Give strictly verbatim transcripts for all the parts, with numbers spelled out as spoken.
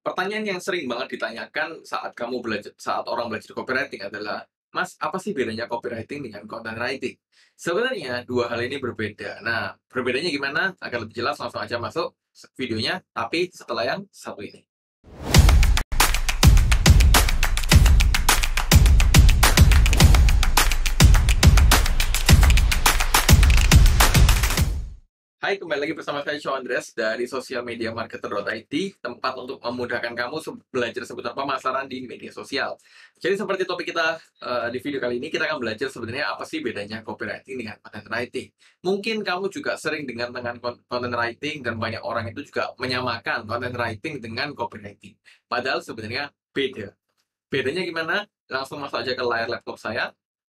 Pertanyaan yang sering banget ditanyakan saat kamu belajar saat orang belajar copywriting adalah, "Mas, apa sih bedanya copywriting dengan content writing?" Sebenarnya dua hal ini berbeda. Nah, berbedanya gimana? Agar lebih jelas langsung aja masuk videonya, tapi setelah yang satu ini. Hai, kembali lagi bersama saya Shawn Andreas dari Social Media Marketer dot I T, tempat untuk memudahkan kamu se- belajar seputar pemasaran di media sosial. Jadi seperti topik kita eh, di video kali ini, kita akan belajar sebenarnya apa sih bedanya copywriting dengan content writing. Mungkin kamu juga sering dengan dengan con- content writing dan banyak orang itu juga menyamakan content writing dengan copywriting. Padahal sebenarnya beda. Bedanya gimana? Langsung masuk aja ke layar laptop saya.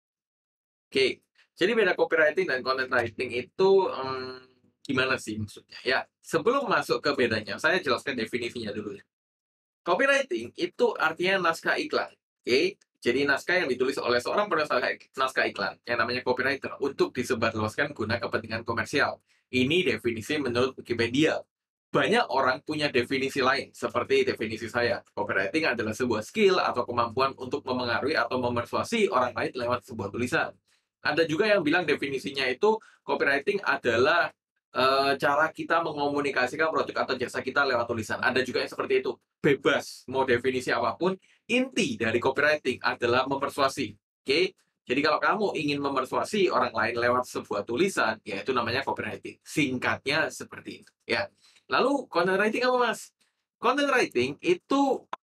Oke, jadi beda copywriting dan content writing itu em, gimana sih maksudnya? Ya, sebelum masuk ke bedanya, saya jelaskan definisinya dulu ya. Copywriting itu artinya naskah iklan. Oke, jadi naskah yang ditulis oleh seorang penulis naskah iklan yang namanya copywriter untuk disebarluaskan guna kepentingan komersial. Ini definisi menurut Wikipedia. Banyak orang punya definisi lain, seperti definisi saya. Copywriting adalah sebuah skill atau kemampuan untuk memengaruhi atau memersuasi orang lain lewat sebuah tulisan. Ada juga yang bilang definisinya itu copywriting adalah eh, cara kita mengomunikasikan produk atau jasa kita lewat tulisan. Ada juga yang seperti itu. Bebas, mau definisi apapun, inti dari copywriting adalah mempersuasi. Oke? Jadi kalau kamu ingin memersuasi orang lain lewat sebuah tulisan, ya itu namanya copywriting. Singkatnya seperti itu. Ya. Lalu content writing apa mas? Content writing itu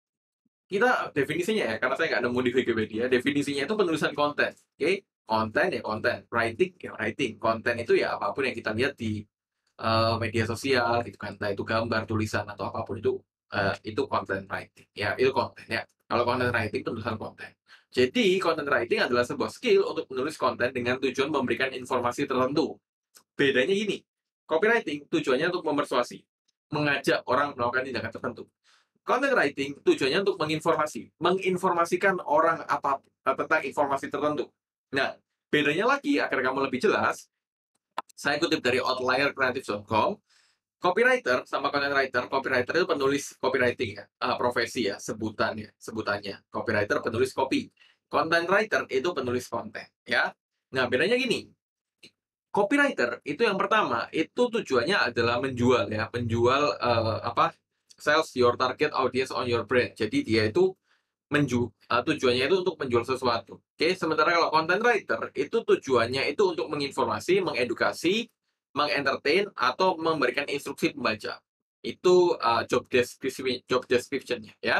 kita definisinya ya, karena saya nggak nemu di Wikipedia, definisinya itu penulisan konten. Oke, konten ya konten, writing ya writing. Konten itu ya apapun yang kita lihat di eh, media sosial gitu kan, entah itu gambar, tulisan atau apapun itu eh, itu content writing. Ya, itu konten ya. Kalau content writing penulisan konten. Jadi, content writing adalah sebuah skill untuk menulis konten dengan tujuan memberikan informasi tertentu. Bedanya gini, copywriting tujuannya untuk memersuasi, mengajak orang melakukan tindakan tertentu. Content writing tujuannya untuk menginformasi, menginformasikan orang apa tentang informasi tertentu. Nah, bedanya lagi agar kamu lebih jelas, saya kutip dari outlier creative dot com, copywriter sama content writer, copywriter itu penulis copywriting ya, ah, profesi ya, sebutannya, sebutannya. Copywriter penulis copy. Content writer itu penulis konten, ya. Nah, bedanya gini, copywriter itu yang pertama, itu tujuannya adalah menjual ya, menjual eh, apa? Sales your target audience on your brand. Jadi dia itu menju eh, tujuannya itu untuk menjual sesuatu. Oke, sementara kalau content writer itu tujuannya itu untuk menginformasi, mengedukasi, mengentertain atau memberikan instruksi pembaca. Itu eh, job description job description-nya ya.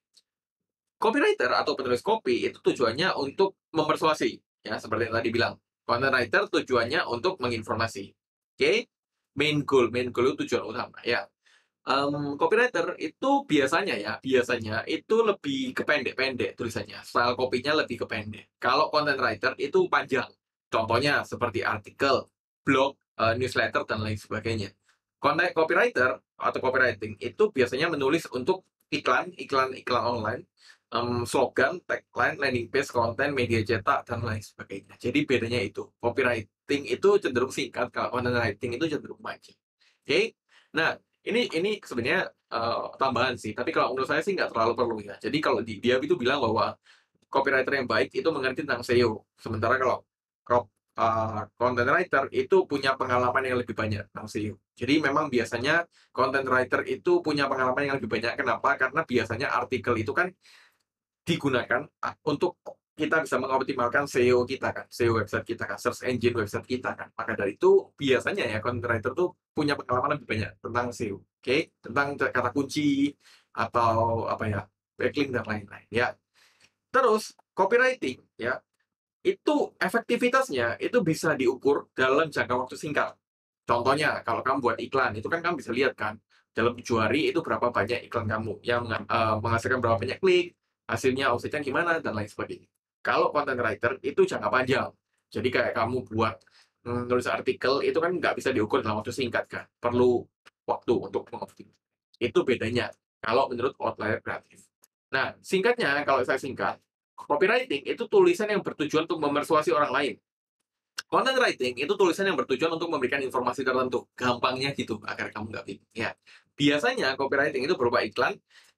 Copywriter atau penulis copy itu tujuannya untuk mempersuasi, ya seperti yang tadi bilang. Content writer tujuannya untuk menginformasi. Oke, main goal, main goal itu tujuan utama, ya. Em, copywriter itu biasanya ya, biasanya itu lebih ke pendek-pendek tulisannya. Style kopinya lebih ke pendek. Kalau content writer itu panjang. Contohnya seperti artikel, blog, eh, newsletter, dan lain sebagainya. Content copywriter atau copywriting itu biasanya menulis untuk iklan, iklan, iklan online, em, slogan, tagline, landing page, konten, media cetak, dan lain sebagainya. Jadi bedanya itu. Copywriting itu cenderung singkat, kalau content writing itu cenderung panjang. Oke? Nah, ini ini sebenarnya eh, tambahan sih, tapi kalau menurut saya sih nggak terlalu perlu ya. Jadi kalau di, dia itu bilang bahwa copywriter yang baik itu mengerti tentang S E O. Sementara kalau crop uh, content writer itu punya pengalaman yang lebih banyak tentang S E O. Jadi memang biasanya content writer itu punya pengalaman yang lebih banyak. Kenapa? Karena biasanya artikel itu kan digunakan ah, untuk kita bisa mengoptimalkan S E O kita kan, S E O website kita kan, search engine website kita kan. Maka dari itu biasanya ya content writer tuh punya pengalaman lebih banyak tentang S E O, oke? Tentang kata kunci atau apa ya, backlink dan lain-lain ya. Terus copywriting ya, itu efektivitasnya itu bisa diukur dalam jangka waktu singkat. Contohnya, kalau kamu buat iklan, itu kan kamu bisa lihat kan, dalam tujuh hari itu berapa banyak iklan kamu yang eh, menghasilkan berapa banyak klik, hasilnya omsetnya gimana, dan lain sebagainya. Kalau content writer itu jangka panjang. Jadi kayak kamu buat mm, nulis artikel, itu kan nggak bisa diukur dalam waktu singkat kan. Perlu waktu untuk mengoptimalkan. Itu bedanya kalau menurut outlier kreatif. Nah, singkatnya, kalau saya singkat, copywriting itu tulisan yang bertujuan untuk memersuasi orang lain. Content writing itu tulisan yang bertujuan untuk memberikan informasi tertentu. Gampangnya gitu, agar kamu nggak bingung. Ya. Biasanya copywriting itu berupa iklan,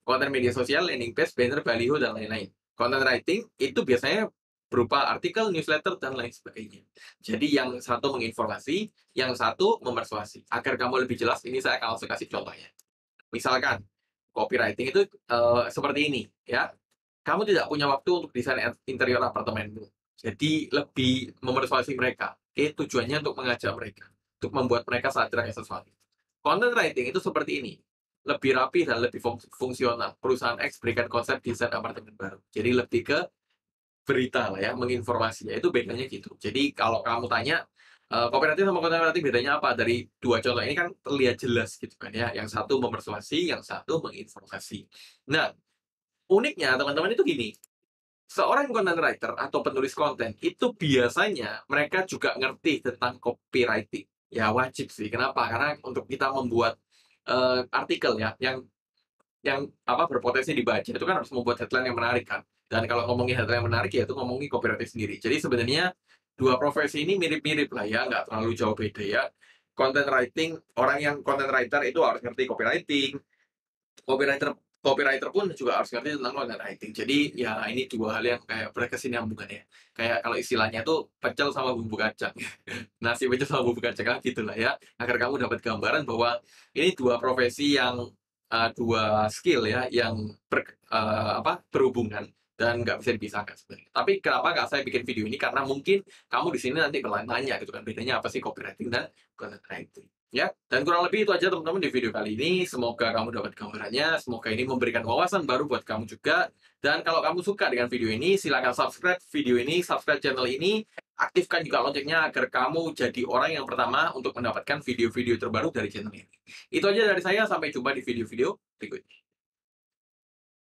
Konten media sosial, landing page, banner, baliho, dan lain-lain. Content writing itu biasanya berupa artikel, newsletter, dan lain sebagainya. Jadi yang satu menginformasi, yang satu memersuasi. Agar kamu lebih jelas, ini saya akan langsung kasih contohnya. Misalkan, copywriting itu uh, seperti ini, ya. Kamu tidak punya waktu untuk desain interior apartemenmu. Jadi lebih memersuasi mereka. Oke, tujuannya untuk mengajak mereka, untuk membuat mereka sadar akan sesuatu. Content writing itu seperti ini, lebih rapi dan lebih fungsional. Perusahaan X berikan konsep desain apartemen baru. Jadi lebih ke berita lah ya, menginformasinya. Itu bedanya gitu. Jadi kalau kamu tanya, uh, copywriting sama content writing bedanya apa? Dari dua contoh ini kan terlihat jelas gitu kan ya. Yang satu memersuasi, yang satu menginformasi. Nah, uniknya teman-teman itu gini, seorang content writer atau penulis konten itu biasanya mereka juga ngerti tentang copywriting. Ya wajib sih. Kenapa? Karena untuk kita membuat uh, artikel ya yang yang apa berpotensi dibaca itu kan harus membuat headline yang menarik kan. Dan kalau ngomongin headline yang menarik ya itu ngomongin copywriting sendiri. Jadi sebenarnya dua profesi ini mirip-mirip lah ya, nggak terlalu jauh beda ya. Content writing, orang yang content writer itu harus ngerti copywriting. Copywriter copywriter pun juga harus ngerti tentang content writing. Jadi ya ini dua hal yang kayak berkesinambungan ya. Kayak kalau istilahnya tuh pecel sama bumbu kacang. Nasi pecel sama bumbu kacang lah gitulah ya. Agar kamu dapat gambaran bahwa ini dua profesi yang uh, dua skill ya yang ber, uh, apa berhubungan dan nggak bisa dipisahkan sebenarnya. Tapi kenapa nggak saya bikin video ini? Karena mungkin kamu di sini nanti bertanya gitu kan bedanya apa sih copywriting dan content writing. Ya, dan kurang lebih itu aja teman-teman di video kali ini. Semoga kamu dapat gambarannya, semoga ini memberikan wawasan baru buat kamu juga. Dan kalau kamu suka dengan video ini, silakan subscribe video ini, subscribe channel ini, aktifkan juga loncengnya agar kamu jadi orang yang pertama untuk mendapatkan video-video terbaru dari channel ini. Itu aja dari saya, sampai jumpa di video-video berikutnya.